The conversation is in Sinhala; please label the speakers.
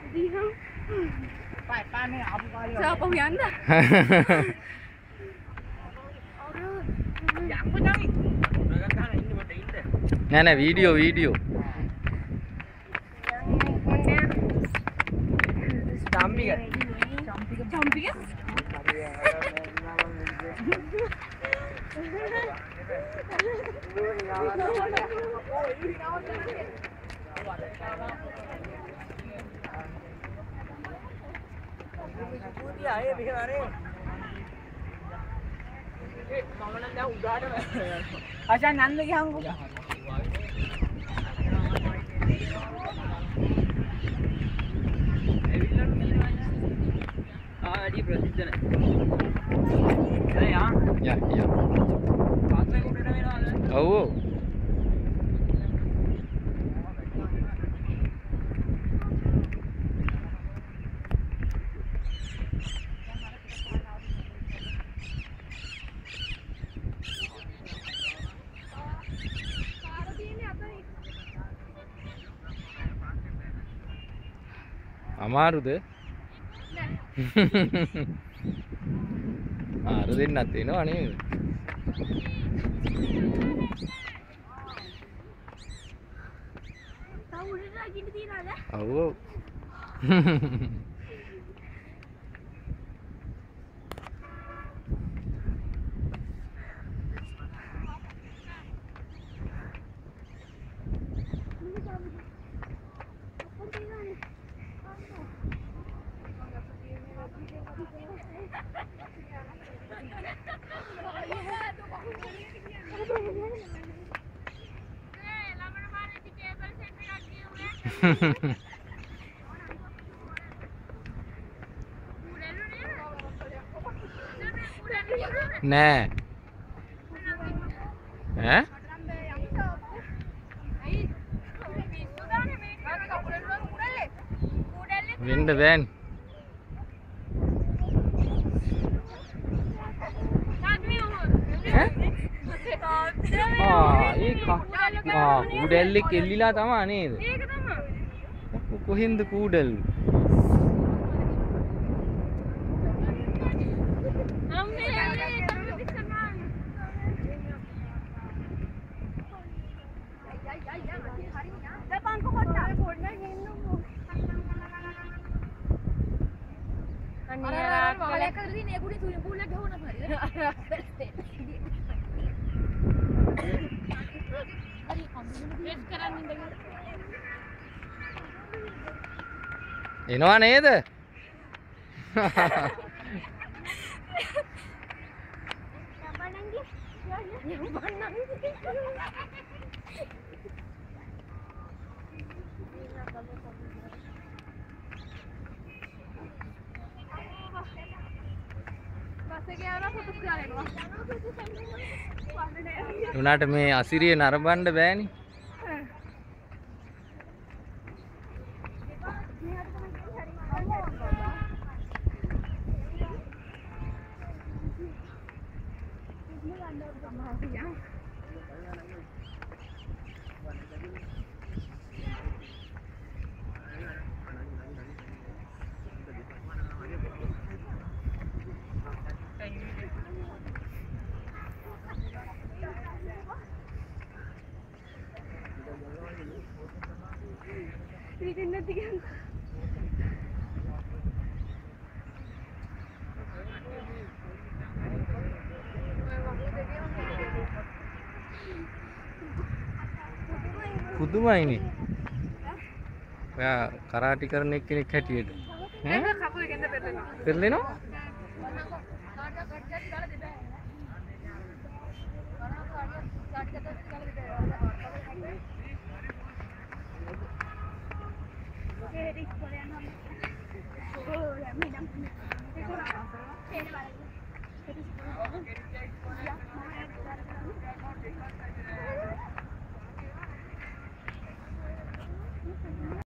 Speaker 1: Siapa yang anda?
Speaker 2: Nah, video.
Speaker 1: Camping kan? Acha nanda ki hangu. Di ප්‍රසිද්ධ නැහැ.
Speaker 2: Ya.
Speaker 1: පාත්‍රේ කුඩට වෙනවද?
Speaker 2: ඔව්. අමාරුද? අර දෙන්නත් එනවා නේද? ඔව්. නෑ ඈ වෙන්න බෑනේ කූඩැල්ලේ කෙල්ලිලා තමා නේද? ඒක තමයි. කොහෙන්ද කූඩැල්ල? එනවා නේද? උනාට මේ අසිරිය නරඹන්න බෑනේ. පුදුමයිනේ. ඔයා කරාටි කරන එක්කෙනෙක් හැටියට. ඈ? කකුල ගෙන්ද පෙරලෙනවා. පෙරලෙනවා?